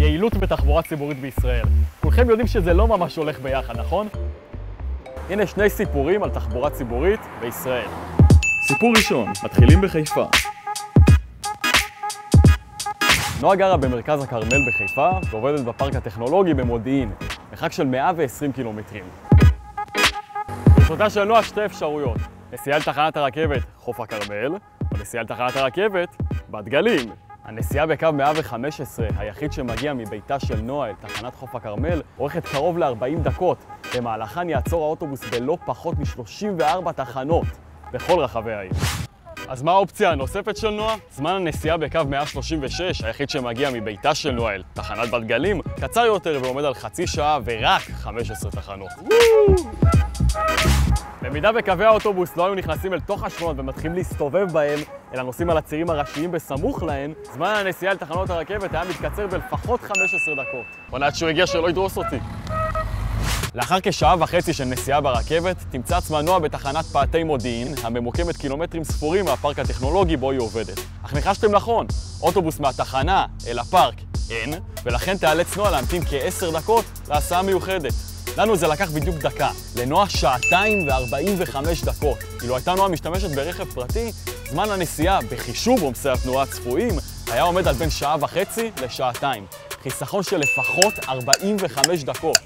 יעילות בתחבורה ציבורית בישראל. כולכם יודעים שזה לא ממש הולך ביחד, נכון? הנה שני סיפורים על תחבורה ציבורית בישראל. סיפור ראשון, מתחילים בחיפה. נועה גרה במרכז הכרמל בחיפה ועובדת בפארק הטכנולוגי במודיעין, מרחק של 120 קילומטרים. ברשותה של נועה שתי אפשרויות, נסיעה לתחנת הרכבת חוף הכרמל, או נסיעה לתחנת הרכבת בת גלים. הנסיעה בקו 115, היחיד שמגיע מביתה של נועה אל תחנת חוף הכרמל, אורכת קרוב ל-40 דקות, במהלכן יעצור האוטובוס בלא פחות מ-34 תחנות בכל רחבי העיר. אז מה האופציה הנוספת של נועה? זמן הנסיעה בקו 136, היחיד שמגיע מביתה של נועה אל תחנת בת גלים, קצר יותר ועומד על חצי שעה ורק 15 תחנות. במידה וקווי האוטובוס לא היו נכנסים אל תוך השכונות ומתחילים להסתובב בהם, אלא נוסעים על הצירים הראשיים בסמוך להן, זמן הנסיעה אל תחנות הרכבת היה מתקצר בלפחות 15 דקות. בוא עד שהוא הגיע שלא ידרוס אותי. לאחר כשעה וחצי של נסיעה ברכבת, תמצא עצמה נועה בתחנת פעתי מודיעין, הממוקמת קילומטרים ספורים מהפארק הטכנולוגי בו היא עובדת. אך ניחשתם נכון, אוטובוס מהתחנה אל הפארק אין, ולכן תיאלץ נועה להמתין כ10 דקות להסעה מיוחדת. לנו זה לקח בדיוק דקה, לנועה 2:45 דקות. אילו הייתה נועה משתמשת ברכב פרטי, זמן הנסיעה בחישוב עומסי התנועה הצפויים היה עומד על בין שעה וחצי לשעתיים. חיסכון של לפחות 45 דקות.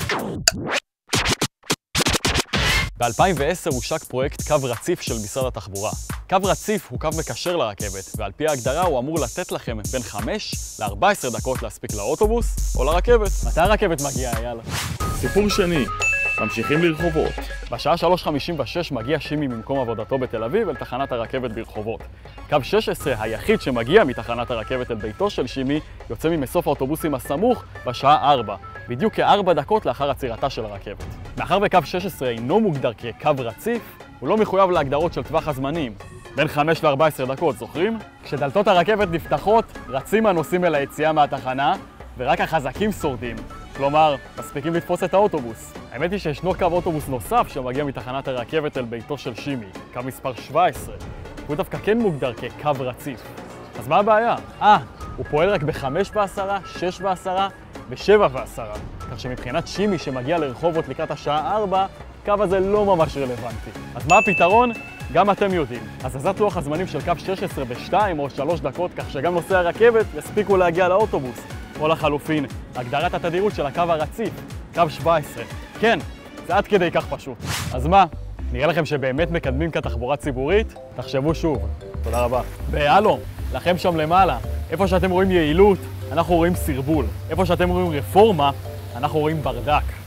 ב-2010 הושק פרויקט קו רציף של משרד התחבורה. קו רציף הוא קו מקשר לרכבת, ועל פי ההגדרה הוא אמור לתת לכם בין 5 ל-14 דקות להספיק לאוטובוס או לרכבת. מתי הרכבת מגיעה, יאללה? סיפור שני, ממשיכים לרחובות. בשעה 3:56 מגיע שימי ממקום עבודתו בתל אביב אל תחנת הרכבת ברחובות. קו 16, היחיד שמגיע מתחנת הרכבת אל ביתו של שימי, יוצא ממסוף האוטובוסים הסמוך בשעה 4, בדיוק כ4 דקות לאחר עצירתה של הרכבת. מאחר וקו 16 אינו מוגדר כקו רציף, הוא לא מחויב להגדרות של טווח הזמנים. בין 5 ל-14 דקות, זוכרים? כשדלתות הרכבת נפתחות, רצים הנוסעים אל היציאה מהתחנה, ורק החזקים שורדים. כלומר, מספיקים לתפוס את האוטובוס. האמת היא שישנו קו אוטובוס נוסף שמגיע מתחנת הרכבת אל ביתו של שימי, קו מספר 17. הוא דווקא כן מוגדר כקו רציף. אז מה הבעיה? הוא פועל רק ב-5:10, 6:10 ו-7:10. כך שמבחינת שימי שמגיע לרחובות לקראת השעה 4, הקו הזה לא ממש רלוונטי. אז מה הפתרון? גם אתם יודעים. הזזת לוח הזמנים של קו 16 ב-2 או 3 דקות, כך שגם נוסעי הרכבת יספיקו להגיע לאוטובוס. או לחלופין, הגדרת התדירות של הקו הרציף, קו 17. כן, זה עד כדי כך פשוט. אז מה? נראה לכם שבאמת מקדמים כתחבורה ציבורית? תחשבו שוב. תודה רבה. והלו, לכם שם למעלה, איפה שאתם רואים יעילות, אנחנו רואים סרבול. איפה שאתם רואים רפורמה, אנחנו רואים ברדק.